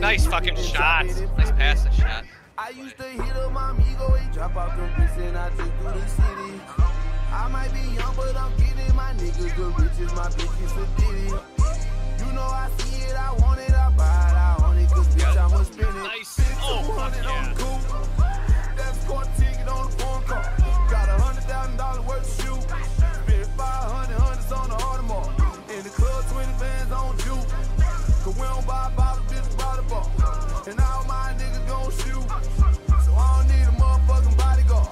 Nice fucking shot. Nice pass and shot. I used to hit up my amigo, he drop out the bricks and I took through the city. I might be young, but I'm getting my niggas the riches, my bitches a ditty. You know I see it, I want it, I buy it, I own it, cause bitch I'ma spend it. Nice. Oh, fuck on yeah. the coupe. That's court ticket on the phone call. Got $100,000 worth of shoes. Spent 500 hundreds on the Audemars. In the club, 20 bands on juke. Cause we don't buy bottles, bitch, buy the ball. And all my niggas gon' shoot. So I don't need a motherfucking bodyguard.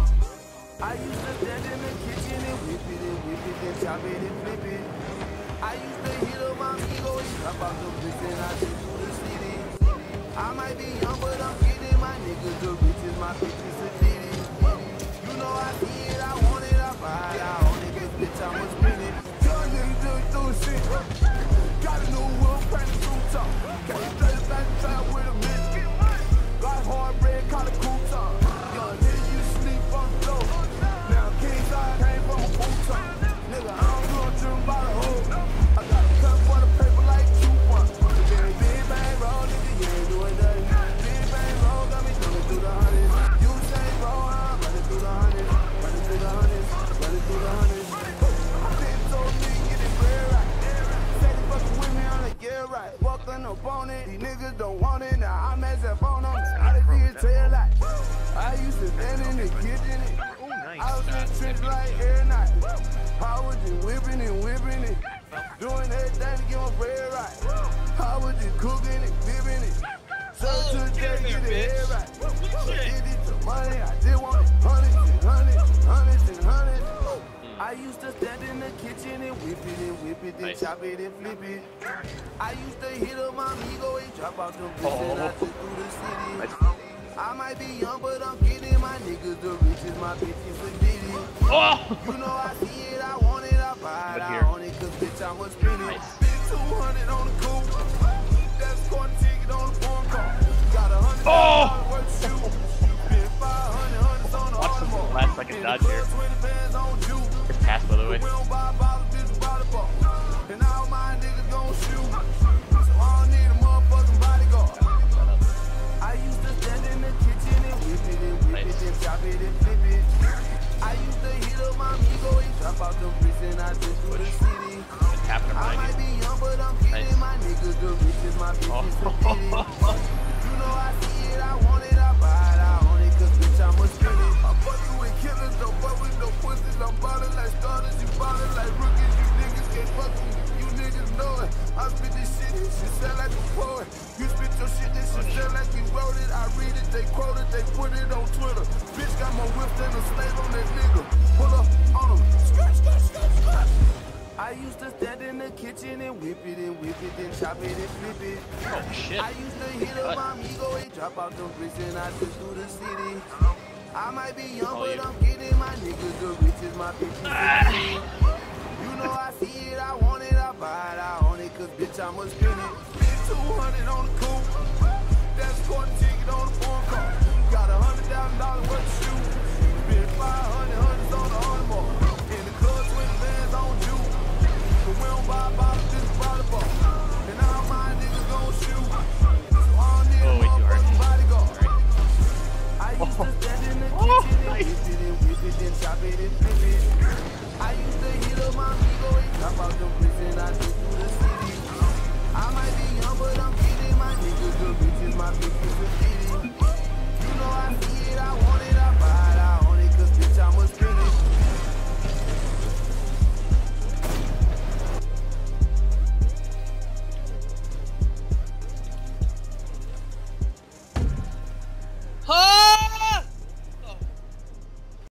I used to stand in the kitchen and whip it, then chop it and flip it. I used to hit up my amigo, he drop out the bricks and I took through the city. I might be young, but I'm getting my niggas the riches, my bitches a ditty. You know I see it, I want it, I buy it, I own it, cause bitch I'ma spend it. Young niggas doing shit. Got a new wheel, practice through top. Can't play the back trap with a bitch. Like hard bread, call it cool top. Young nigga, you sleep on the floor. Now king side came from a boot top. Nigga, I don't do a trim by the hole. I got a cut for the paper like 2 points. Big bang roll, nigga, you ain't doing nothing. Big bang roll, got me coming through the hundreds. You say roll, I'm running through the hundreds. Running through the hundreds, running through the hundreds. I been told me get it bread right. Say they fucking with me, I'm like, yeah, right. Fucking up on it, these niggas don't want it. Now I'm as up on them. I done did tail light. I used to stand in the kitchen. I was in the trench like every night. I was just whipping it. Doing everything to get my bread right. I was just cooking it, dipping it. So to the day, get the head right. Get it to money, I did want it. Hundreds and hundreds and hundreds. I used to stand in the kitchen and whip it, then chop it and flip it. I used to hit up my amigo, he drop out the bricks and I took through the city. I might be young, but I'm getting my niggas the riches, my bitches a ditty. You know I see it, I want it, I buy it, I own it, cause bitch I'ma spend it. Spend 200 on the coupe. That's court ticket on the phone call. Got $100,000 worth of shoes. Spent 500 hundreds on the Audemars. Last second dodge here. 20 bands on juke. Good pass, by the way. We don't buy bottles, bitch, buy the ball. And all my niggas gon' shoot. So I don't need a motherfucking bodyguard. I used to stand in the kitchen and whip it, then chop it and flip it. I used to hit up my amigo, he drop out the bricks and I took through the city. I might be young, but I'm getting my niggas the riches, my bitches a ditty. You know I see it, I want it, I buy it, I own it, cause bitch I'ma spend it. I'm fucking with killers, don't fuck with no pussies. I'm ballin' like starters, you ballin' like rookies. You niggas can't fuck with me, you niggas know it. I spit this shit, this shit sound like a poet. You spit your shit, this shit sound like you wrote it. I read it, they quote it, they put it on Twitter. Bitch got more whips than a slave on that nigga. Pull up on him, skirt. I used to stand in the kitchen and whip it, then chop it and flip it. Oh shit. I used to hit up my amigo, he drop out the bricks and I took through the city. I might be young, but I'm getting my niggas the riches, my bitches a ditty. You know I see it, I want it, I buy it, I own it, cause bitch I'ma spend it. Spend 200 on the coupe. That's court ticket on the phone